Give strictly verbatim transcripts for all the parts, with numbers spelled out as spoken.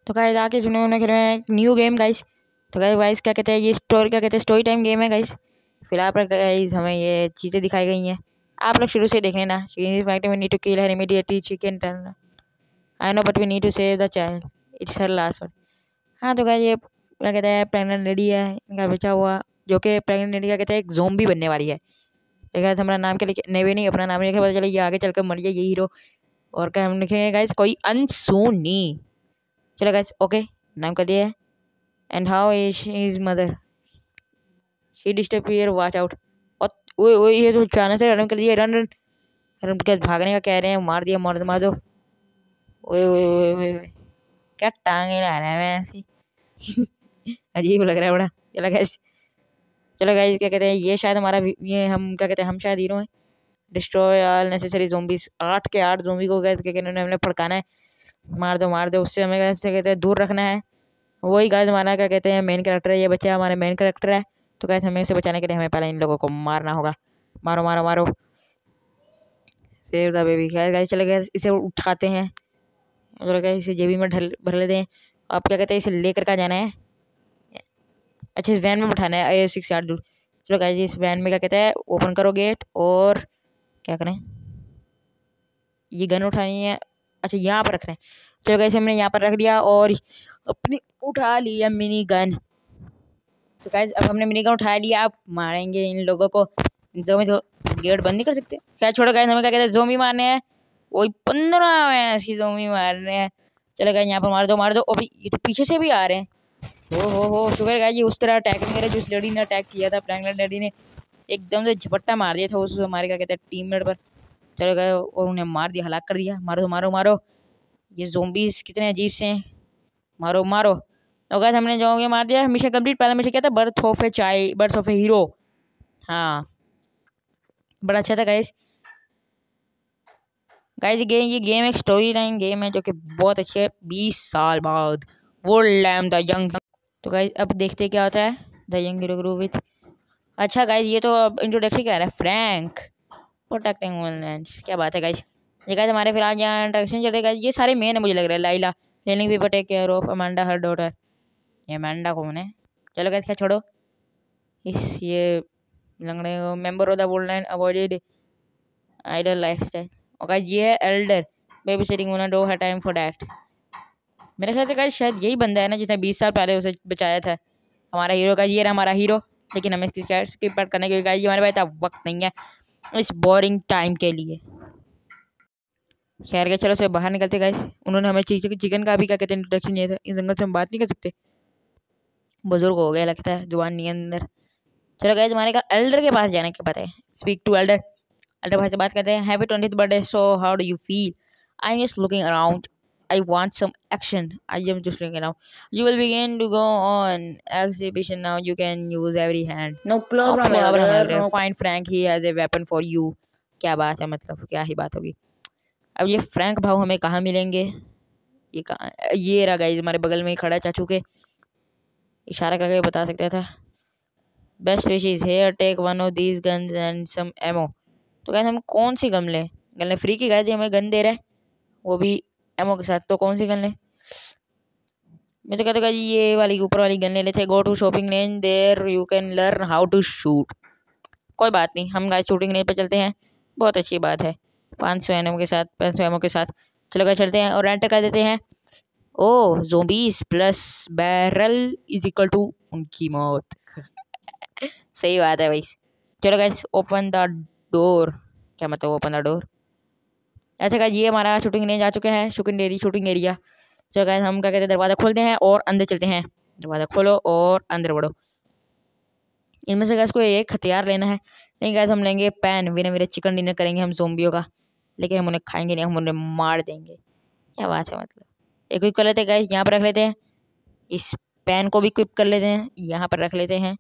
तो गाइस आके सुने उन्होंने खेल में एक न्यू गेम गाइस। तो गाइस गाइस क्या कहते हैं ये स्टोरी क्या कहते हैं स्टोरी टाइम गेम है गाइस। फिलहाल पर गाइस हमें ये चीज़ें दिखाई गई हैं, आप लोग शुरू से देख लेना। We need to kill her immediately chicken turn I know but we need to save the child it's her last one. हाँ तो गाइस ये क्या कहते हैं प्रेगनेंट लेडी है, इनका बचा हुआ जो कि प्रेगनेंट लेडी क्या कहते हैं एक ज़ोंबी बनने वाली है। तो गाइस हमारा नाम क्या लिखे नहीं नहीं अपना नाम लिखे पता चले ये आगे चलकर मर जाए ये हीरो। और क्या हम लिखेंगे गाइस कोई अनसोनी। चलो गाइस ओके नाम कर दिया है। And how is his mother she डिस्टर्बियर वॉच आउट। और ओए ओए ये तो अचानक से रन कर दिया रन रन रन क्या भागने का कह रहे हैं मार दिया मार मार दो। ओए ओए ओए ओए ओए क्या टांगे ला रहा है मैं ऐसी अजीब लग रहा है बड़ा। चलो गाइस चलो गाइस क्या कहते हैं ये शायद हमारा ये हम क्या कहते हैं हम शायद हीरो हैं। डिस्ट्रॉय ऑल नेसेसरी ज़ोंबीज आठ के आठ ज़ोंबी को गाइस क्या कहते हैं हमने फड़काना है। मार दो मार दो उससे हमें कैसे कहते हैं दूर रखना है। वही गाइस हमारा क्या कहते हैं मेन कैरेक्टर है, ये बच्चा हमारा मेन कैरेक्टर है। तो गाइस हमें इसे बचाने के लिए हमें पहले इन लोगों को मारना होगा। मारो मारो मारो सेव द बेबी। गाइस चले गए इसे उठाते हैं चलो गाइस इसे जेबी में ढल भर लेते हैं। आप क्या कहते हैं इसे लेकर कहाँ जाना है? अच्छा इस वैन में बिठाना है ए सिक्स यार्ड दूर। चलो गाइस इस वैन में क्या कहते हैं ओपन करो गेट और क्या करें ये गन उठानी है। अच्छा यहाँ पर रखना है। चलो गाइस हमने यहाँ पर रख दिया और अपनी उठा लिया मिनी गन। तो गाइस अब हमने मिनी गन उठा लिया, अब मारेंगे इन लोगों को। जो में तो गेट बंद नहीं कर सकते क्या? छोड़ो गाइस हमें क्या कहते हैं ज़ोंबी मारने हैं। वही पंद्रह ऐसी ज़ोंबी मारने हैं। चलो गाइस यहाँ पर मार दो मार दो। अभी ये तो पीछे से भी आ रहे हैं। हो हो हो शुक्र गाइस ये उस तरह अटैक नहीं करे जो उस लेडी ने अटैक किया था। प्रेग्नेंट लेडी ने एकदम से झपट्टा मार दिया था उस हमारे क्या कहते हैं टीममेट पर। चलो गए और उन्हें मार दिया हलाक कर दिया। मारो मारो मारो ये ज़ोंबीज कितने अजीब से हैं। मारो मारो। तो गाइस हमने जो ये मार दिया मिशन कंप्लीट। पहला मिशन क्या था birth of a child birth of a hero. हाँ बड़ा अच्छा था गाइस। गाइस ये ये गेम एक स्टोरी लाइन गेम है जो कि बहुत अच्छी है। बीस साल बाद वर्ल्ड लैम द यंग। तो गाइस अब देखते हैं क्या होता है the young hero grow with. अच्छा गाइस ये तो अब इंट्रोडक्शन क्या रहा है फ्रैंक प्रोटेक्टिंग वुमेन्स। क्या बात है गाइस। ये गाइस हमारे फिलहाल यहाँ इंट्रोडक्शन चल रहा है। ये सारे मेन है मुझे लग रहा है। Layla healing people take care of Amanda her daughter. ये अमांडा कौन है? चलो गाइस क्या छोड़ो इस ये लंगड़े को member of the world line avoided idle lifestyle. और गाइस ये है elder baby sitting woman do है टाइम फॉर दैट। मेरे ख्याल से गाइस शायद यही बंदा है ना जिसने बीस साल पहले उसे बचाया था हमारा हीरो का। ये रहा हमारा हीरो लेकिन हमें इसकी स्किप करने के लिए हमारे पास वक्त नहीं है इस बोरिंग टाइम के लिए। खैर के चलो से बाहर निकलते गाइस। उन्होंने हमें चिकन का भी क्या कहते हैं इंट्रोडक्शन दिया था। इस जंगल से हम बात नहीं कर सकते, बुजुर्ग हो गया लगता है जुबान नहीं अंदर। चलो गाइस हमारे का एल्डर के पास जाने के पता है। Speak to Elder. एल्डर भाई से बात करते हैं। Happy twentieth birthday so how do you feel? I am just looking around I want some action. I am just looking around. You will begin to go on exhibition now. You can use every hand. No problem, no problem elder. elder. No. Find Frank. He has a weapon for you. क्या बात है मतलब क्या ही बात होगी। अब ये Frank भाव हमें कहाँ मिलेंगे? ये कहाँ ये रहा गाइस हमारे बगल में ही खड़ा चाचू के इशारा करके बता सकता था। Best wishes here take one of these guns and some ammo. तो गाइस हम कौन सी गन लें? गन ले फ्री की गाइस हमें गन दे रहा है वो भी एमो के साथ। तो कौन सी गन ले? मैं तो कहता हूँ ये वाली ऊपर वाली गन ले लेते हैं। Go to shopping range there you can learn how to shoot. कोई बात नहीं हम गाइस शूटिंग रेंज पे चलते हैं। बहुत अच्छी बात है पाँच सौ एमओ के साथ पाँच सौ एमओ के साथ। चलो गाइस चलते हैं और एंटर कर देते हैं। Oh zombies plus barrel is equal to उनकी मौत सही बात है भाई। चलो गाइस ओपन द डोर। क्या मतलब ओपन द डोर? अच्छा गाइस ये हमारा शूटिंग रेंज आ चुका है। Shooting area shooting area. चलो गाइस हम क्या कहते हैं दरवाज़ा खोलते हैं और अंदर चलते हैं। दरवाज़ा खोलो और अंदर बढ़ो। इनमें से गाइस कोई एक हथियार लेना है। नहीं गाइस हम लेंगे पैन। विना मेरे चिकन डिनर करेंगे हम ज़ोंबियों का, लेकिन हम उन्हें खाएंगे नहीं, हम उन्हें मार देंगे। क्या बात है मतलब। एक क्विक कर लेते हैं गाइस यहाँ पर रख लेते हैं। इस पैन को भी क्विक कर लेते हैं यहाँ पर रख लेते हैं।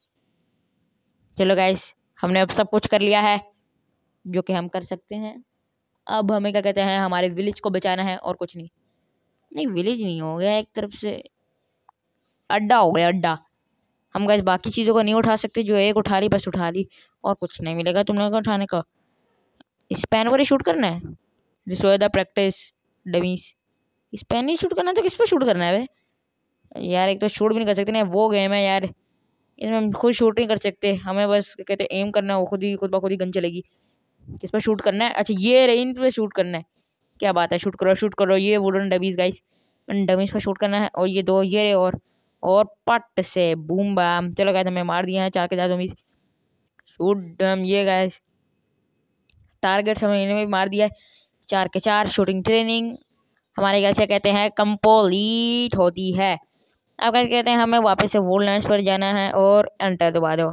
चलो गाइस हमने अब सब कुछ कर लिया है जो कि हम कर सकते हैं। अब हमें क्या कहते हैं हमारे विलेज को बचाना है और कुछ नहीं। नहीं विलेज नहीं हो गया एक तरफ से अड्डा हो गया अड्डा। हम गाइस बाकी चीज़ों को नहीं उठा सकते, जो एक उठा ली बस उठा ली और कुछ नहीं मिलेगा तुम लोगों को उठाने का। इस पैन पर ही शूट करना है। Destroy the practice dummies. इस पे नहीं शूट करना तो किस पे शूट करना है भाई यार। एक तो शूट भी नहीं कर सकते ना, वो गेम है यार, इसमें हम खुद शूट नहीं कर सकते। हमें बस कहते हैं एम करना है, वो खुद ही खुद ब खुद ही गन चलेगी। किस पर शूट करना है? अच्छा ये रेंज पे शूट करना है। क्या बात है, शूट करो शूट करो। ये वुडन डमीज गाइस, डमीज पर शूट करना है। और ये दो ये रे और और पट से बूम बाम। चलो गाइस हमें मार दिया है चार के चार डमीज। शूट डम। ये गाइस टारगेट्स हमें इन्हें भी मार दिया है चार के चार। शूटिंग ट्रेनिंग हमारे कैसे कहते हैं कंप्लीट होती है। अब क्या कहते हैं हमें वापस से वोल्ड लैंड्स पर जाना है और एंटर दबा दो।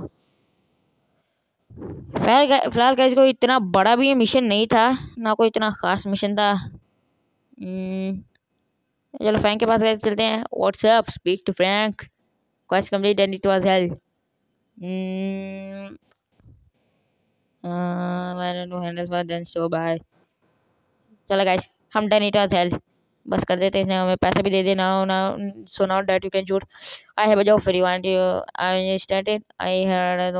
फिलहाल फिलहाल गाइस कोई इतना बड़ा भी ये मिशन नहीं था ना, कोई इतना खास मिशन था। चलो फ्रैंक के पास गए चलते हैं। What's up speak to Frank. Quest complete and it was hell. मैंने नो हैंडल फॉर देन स्टो बाय। चलो गाइस हम डन इट वाज हेल बस कर देते हैं। इसने हमें पैसे भी दे दे ना ना। So now that you can shoot I have a job for you and you I started I had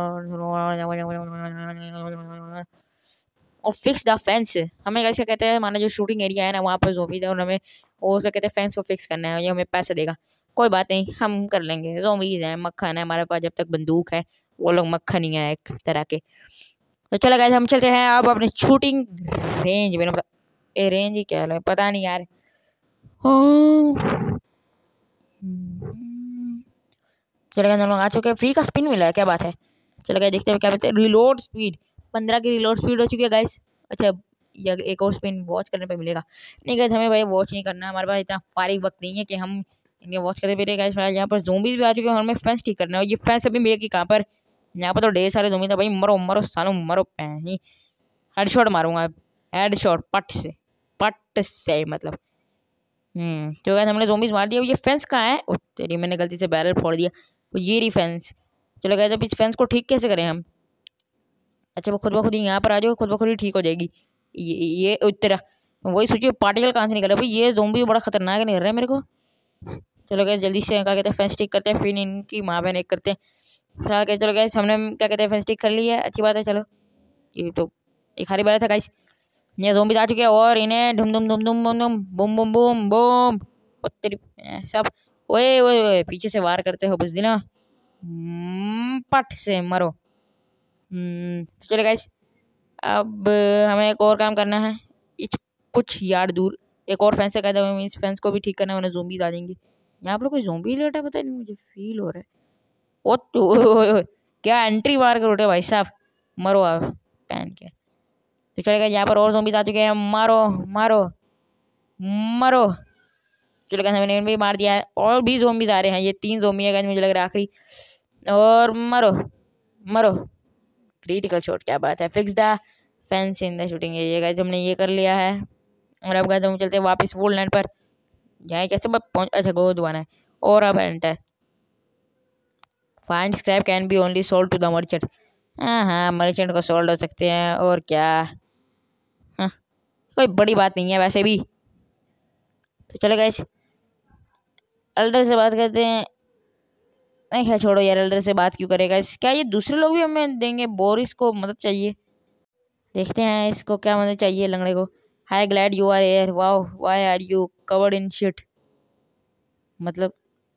और फिक्स द फेंस। हमें कैसे कहते हैं हमारा जो शूटिंग एरिया है ना वहाँ पर ज़ोंबीज़ है और हमें वो उसको कहते हैं फेंस को फिक्स करना है। ये हमें पैसे देगा। कोई बात नहीं हम कर लेंगे। ज़ोंबीज़ हैं, मक्खन है हमारे पास, जब तक बंदूक है वो लोग मक्खन ही है एक तरह के। तो चलो गाइस हम चलते हैं अब अपने शूटिंग रेंज में। मतलब ए रेंज ही क्या है पता नहीं यार। चलो गाइस हम लोग आ चुके हैं। फ्री का स्पिन मिला है, क्या बात है। चलो गाइस देखते हैं क्या बोलते हैं। रिलोड स्पीड पंद्रह की रिलोड स्पीड हो चुकी है गाइस। अच्छा या एक और स्पिन वॉच करने पे मिलेगा। नहीं गाइस हमें भाई वॉच नहीं करना है, हमारे पास इतना फारिग वक्त नहीं है कि हम इनके वॉच करते फिर। गाइस फिलहाल यहाँ पर ज़ोंबीज़ भी आ चुके हैं और हमें फेंस ठीक करना है। और ये फेंस अभी मिलेगी कहाँ पर? यहाँ पर तो ढेर सारे ज़ोंबी था भाई। मरो मरो सालो मरो पैनी। हेडशॉट मारूंगा हेडशॉट पट से पट से मतलब। हम्म तो गाइस हमने ज़ोंबीज़ मार दिया। ये फेंस कहाँ है? ओ तेरी मैंने गलती से बैरल फोड़ दिया। ये रही फेंस। चलो गाइस अब इस फेंस को ठीक कैसे करें हम? अच्छा वो खुद ब खुद ही यहाँ पर आ जाओ, खुद ब खुद ही ठीक हो जाएगी। ये ये तेरा वही सोचिए पार्टिकल कहाँ से निकल रहा है भाई। ये ज़ोंबी बड़ा खतरनाक नहीं रहा है मेरे को। चलो गैस जल्दी से क्या कहते हैं फेंस टिक करते हैं, फिर इनकी माँ बहन एक करते हैं। फिलहाल क्या चलो गैस हमने क्या कहते हैं फेंस टिक कर लिया है, अच्छी बात है। चलो ये तो एक हारी बार था गाइस। ये ज़ोंबी आ चुके हैं और इन्हें धुम धुम धुम धुम धुम धुम बूम बूम बूम बूम और तेरी सब ओए ओए ओए पीछे से वार करते हो बस दिना पट से मरो। तो चलो गाइस अब हमें एक और काम करना है। कुछ यार्ड दूर एक और फेंस है, हमें इस फेंस को भी ठीक करना है वरना ज़ोंबीज आ जाएंगे। यहाँ पर कोई ज़ोंबी लेटा पता नहीं मुझे फील हो रहा है। ओ तो क्या एंट्री मार कर उठे भाई साहब। मरो आप पहन के। तो चलेगा यहाँ पर और ज़ोंबीज आ चुके हैं। मारो मारो मरो। चलेगा मैंने भी मार दिया है और भी ज़ोंबीज आ रहे हैं। ये तीन ज़ोंबी है मुझे लग रहा है आखिरी। और मरो मरो क्रिटिकल शॉट, क्या बात है। Fix the fence in the shooting area guys हमने ये कर लिया है। और अब गाइस हम चलते हैं वापस वोल्ड लैंड पर। जाए कैसे पहुंच अच्छा गो दुआना है। और अब enter find scrap can be only sold to the merchant. हाँ हाँ मर्चेंट को सोल्ड हो सकते हैं और क्या। हाँ कोई बड़ी बात नहीं है वैसे भी। तो चलो गाइस एल्डर से बात करते हैं। नहीं क्या छोड़ो यार एल्डर से बात क्यों करेगा। इस क्या ये दूसरे लोग भी हमें देंगे? बोरिस को मदद चाहिए, देखते हैं इसको क्या मदद चाहिए लंगड़े को। Hi glad you are air wow why are you covered in shit. मतलब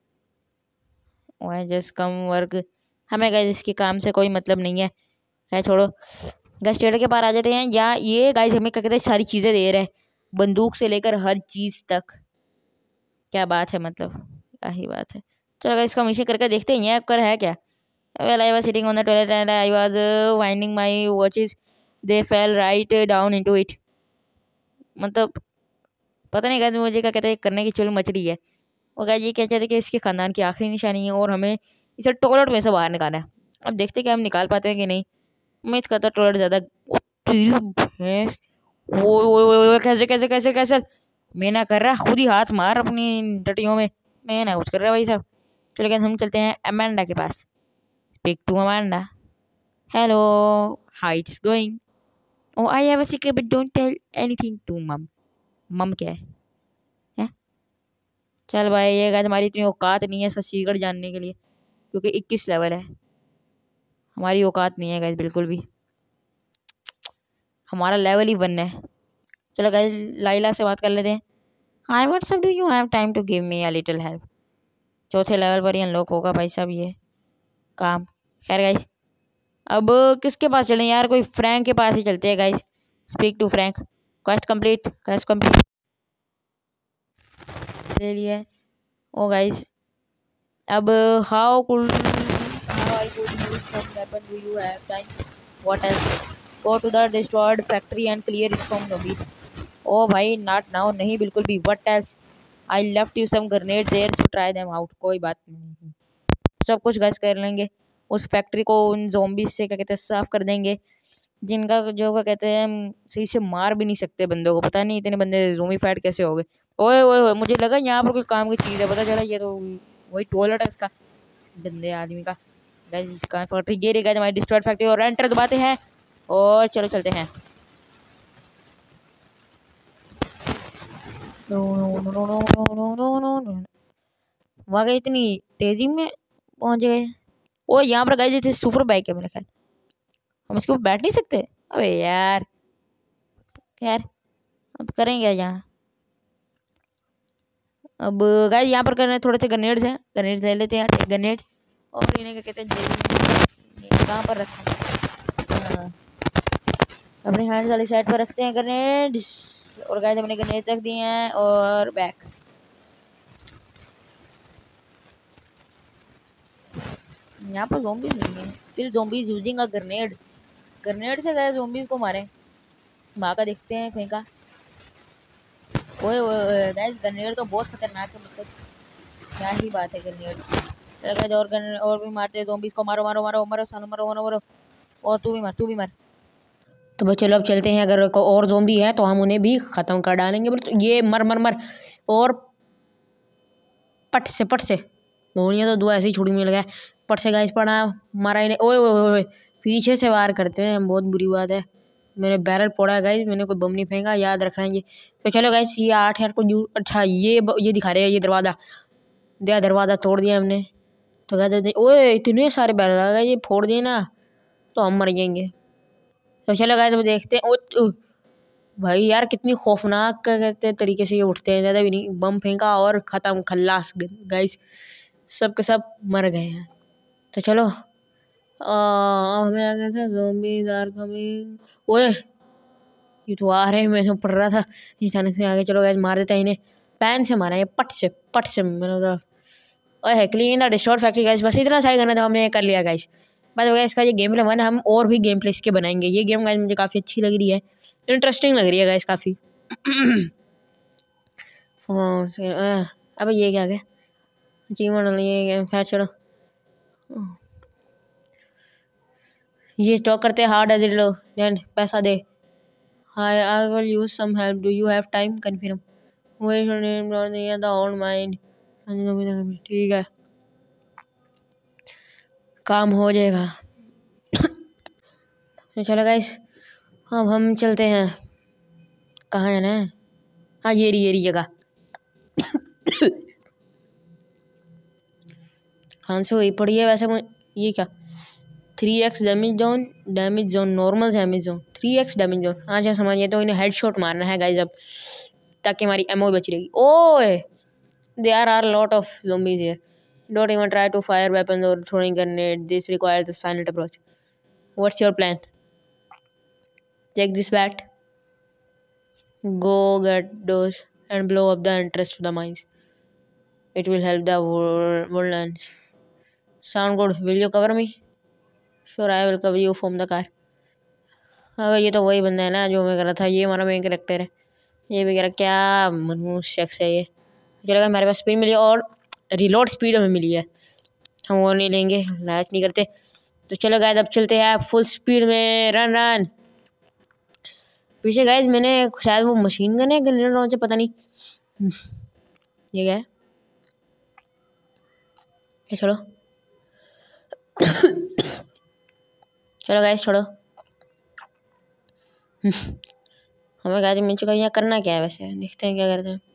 वाई जस्ट कम वर्क। हमें गाइस इसके काम से कोई मतलब नहीं है। क्या छोड़ो गैस ट्रेडर के पास आ जाते हैं। या ये गाइस हमें क्या कहते हैं सारी चीज़ें दे रहे हैं, बंदूक से लेकर हर चीज़ तक। क्या बात है, मतलब क्या ही बात है। चलो गाइस इसका मिशन करके देखते हैं ये कर है क्या। Well I was sitting on the toilet and I was winding my watches they fell right down into it. मतलब पता नहीं गाइस मुझे क्या कहते हैं करने की चुल मच रही है। और गाइस ये क्या चाहते हैं कि इसके खानदान की आखिरी निशानी है और हमें इसे टॉयलेट में से बाहर निकालना है। अब देखते हैं कि हम निकाल पाते हैं कि नहीं। मैं इसका तो टॉयलेट ज़्यादा है। वो वो वो कैसे कैसे कैसे कैसे मैं ना कर रहा, खुद ही हाथ मार अपनी टटियों में। मैं ना कुछ कर रहा भाई साहब। तो लेकिन हम चलते हैं अमांडा के पास। Speak to Amanda. Hello how it's going. Oh I have a secret but don't tell anything to mum. Mum क्या है, है? चल भाई ये गाइस हमारी इतनी औकात नहीं है इसका सीक्रेट जानने के लिए, क्योंकि इक्कीस लेवल है। हमारी औकात नहीं है गाइस बिल्कुल भी, हमारा लेवल ही वन है। चलो गाइस लाइला से बात कर लेते हैं। Hi what's up, do you have time to give me a little help. चौथे लेवल पर ही अनलॉक होगा भाई साहब ये काम। खैर गाइस, अब किसके पास चलें यार, कोई फ्रैंक के पास ही चलते हैं guys. Speak to Frank. Quest complete, quest complete ले लिया। ओ गाइस, अब how could how I could use some weapon, do you have time, what else, go to the destroyed factory and clear it from zombies. Oh भाई not now, नहीं बिल्कुल भी। What else, I left you some grenade there to try them out. कोई बात नहीं, सब कुछ gas कर लेंगे। उस फैक्ट्री को उन ज़ॉम्बीज से क्या कहते हैं साफ कर देंगे, जिनका जो क्या कहते हैं हम सही से मार भी नहीं सकते बंदों को। पता नहीं इतने बंदे ज़ॉम्बी फाइट कैसे हो गए। ओए ओए ओए, मुझे लगा यहाँ पर कोई काम की चीज़ है, पता चला ये तो वही टॉयलेट है इसका, गंदे आदमी का। गाइस इसका फैक्ट्री ये रही हमारी डिस्ट्रॉयड फैक्ट्री, और एंटर दबाते हैं और चलो चलते हैं। No no no no no no no no, वहाँ गए इतनी तेजी में पहुंच गए। ओ यहाँ पर गाइस ये सुपर बाइक है मेरे ख्याल, हम इसके ऊपर बैठ नहीं सकते। अबे यार, खैर अब करेंगे यहाँ। अब गाइस यहाँ पर करने थोड़े से ग्रेनेड्स हैं, ग्रेनेड्स ले लेते हैं ग्रेनेड्स। और इन्हें क्या कहते हैं जेब में कहाँ पर रखा है, हाँ, अपने हैंड्स वाली साइड पर रखते हैं ग्रेनेड्स। और गाइस हमने ग्रेनेड रख दिए हैं और बैक। यहाँ पर ज़ॉम्बीज नहीं है, फिर zombies using a grenade. Grenade से गए ज़ॉम्बीज को मारें, भागा देखते हैं फेंका। ओए ओए गाइस, ग्रेनेड तो बहुत खतरनाक है, मतलब क्या ही बात है ग्रेनेड। चलो गाइस और ग्रेनेड और भी मारते हैं ज़ॉम्बीज को। मारो मारो मारो मारो सालो, मारो मारो मारो। और तू भी मार, तू भी मार। तो बस चलो अब चलते हैं, अगर को और ज़ॉम्बी है तो हम उन्हें भी ख़त्म कर डालेंगे। बोले ये मर मर मर, और पट से पट से गोलियाँ तो दो ऐसे ही छुड़ी मिल गए। पट से गाइस पड़ा, मारा इन्हें। ओए ओए ओए, पीछे से वार करते हैं, बहुत बुरी बात है। मेरे बैरल पड़ा है गाइस, मैंने कोई बम नहीं फेंका, याद रखना ये। तो चलो गाइस ये आठ यार को यू अच्छा ये ये दिखा रहे हैं, ये दरवाज़ा दिया, दरवाज़ा तोड़ दिया हमने। तो गाइस ओए इतने सारे बैरल आ गए, ये फोड़ दिए ना तो हम मर जाएंगे। तो चलो गाइस अब देखते हैं। ओ भाई यार कितनी खौफनाक कहते तरीके से ये उठते हैं, ज़्यादा भी नहीं। बम फेंका और ख़त्म, खल्लास गाइस, सब के सब मर गए हैं। तो चलो आ, हमें आ गया था ज़ॉम्बीज़ आर कमिंग। ओए ये तो आ रहे हैं, मैं तो पढ़ रहा था, ये अचानक से आगे। चलो गाइस मार देता है इन्हें, पैन से मारा, ये पट से पट से मतलब। ओए clean the destroyed factory guys, बस इतना सही करना था, हमने कर लिया गाइस। बस गाइस इसका ये गेम प्ले वन, हम और भी गेम प्ले इसके बनाएंगे। ये गेम गाइस मुझे काफ़ी अच्छी लग रही है, इंटरेस्टिंग लग रही है गाइस काफ़ी। फोन से अब ये क्या गया अचीवमेंट, ये गेम खैर चलो ये स्टॉक करते हैं। हार्ड एज इट लो देन पैसा दे। Hi I will use some help, do you have time, confirm, wait name not the old mind. ठीक है काम हो जाएगा। तो चलो गाइस अब हम चलते हैं, कहाँ जाना है, हाँ ये रही ये रही जगह। खांसी हुई पड़ी है वैसे मुझे। ये क्या, three X damage zone, damage zone normal damage zone, three X damage zone. हाँ अच्छा समझिए, तो इन्हें हेडशॉट मारना है गाइस अब, ताकि हमारी एमओ बची रहेगी। ओए there are lot of zombies here, don't even try to fire weapons और throwing grenade, this requires a silent approach. What's your plan, take this bat, go get those and blow up the entrance to the mines. It will help the woodlands. Sound good? Will you cover me? Sure, I will cover you from the car. अब ये तो वही बंदा है ना जो मैं कर रहा था, ये हमारा मेन कैरेक्टर है। ये भी कह रहा क्या मनुष्य शख्स है ये। चलेगा हमारे पास स्पीड मिली और रिलोड स्पीड हमें मिली है, हम वो नहीं लेंगे, लालच नहीं करते। तो चलो गाइस अब चलते हैं फुल स्पीड में, रन रन। पीछे गाइस मैंने शायद वो मशीन गन है ग्रेनेड लॉन्चर, पता नहीं ये क्या है। चलो चलो गाइस छोड़ो। हमें गाइस मिल चुका है, यहाँ करना क्या है वैसे, देखते हैं क्या करते हैं।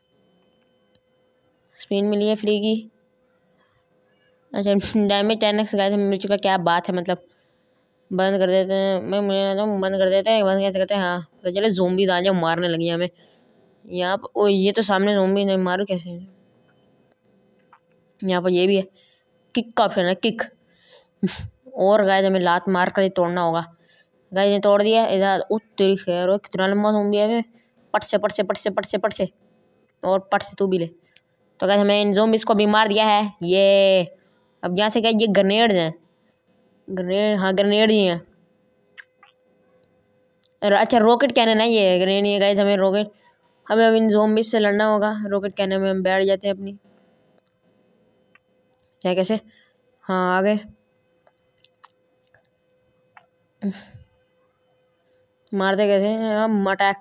स्पिन मिली है फ्री की, अच्छा डैमेज टेन एक्स गाइस मिल चुका, क्या बात है। मतलब बंद कर देते हैं, मैं मुझे बंद कर देते हैं, बंद कैसे करते हैं। हाँ तो चलो ज़ॉम्बीज़ आ जाओ मारने लगी हमें, यहाँ पर ओ ये तो सामने ज़ॉम्बी ने मारू कैसे। यहाँ पर ये भी है, किक का ऑप्शन है, किक। और गाइस हमें लात मार कर ही तोड़ना होगा। गाइस ने तोड़ दिया इधर। ओ तेरी खैर, और कितना लंबा ज़ॉम्बी है। पट से पट से पट से पट से पट से और पट से तू भी ले। तो गाइस हमें इन ज़ॉम्बीज़ को भी मार दिया है। ये अब यहाँ से क्या, ये ग्रेनेड हैं, ग्रेनेड, हाँ ग्रेनेड ही हैं। अच्छा रॉकेट कैनन है ये, ग्रेनेड नहीं है गाइस। हमें रॉकेट, हमें अब इन ज़ॉम्बीज़ से लड़ना होगा। रॉकेट कैनन में हम बैठ जाते हैं अपनी। क्या कैसे, हाँ आगे मारते कैसे हम, अटैक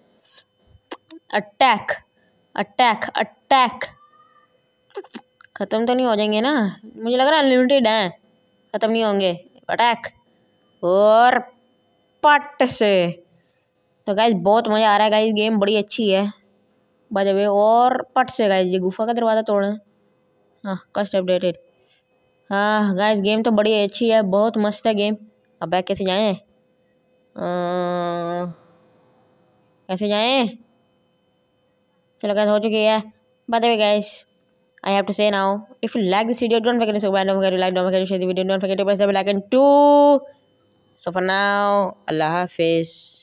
अटैक अटैक अटैक। खत्म तो नहीं हो जाएंगे ना, मुझे लग रहा है अनलिमिटेड है, खत्म नहीं होंगे। अटैक और पट से। तो गाइस बहुत मज़ा आ रहा है गाइस, गेम बड़ी अच्छी है बाय द वे। और पट से गाइस ये गुफा का दरवाज़ा तोड़े। हाँ कस्ट अपडेटेड। हाँ गाइस गेम तो बड़ी अच्छी है, बहुत मस्त है गेम। अब बैक कैसे जाएं, कैसे जाएं। चलो गाइस हो चुकी है। By the way guys I have to say now, if you like this video, don't forget to subscribe, don't forget to like, don't forget to share the video, don't forget to press the bell icon too. So for now, Allah Hafiz.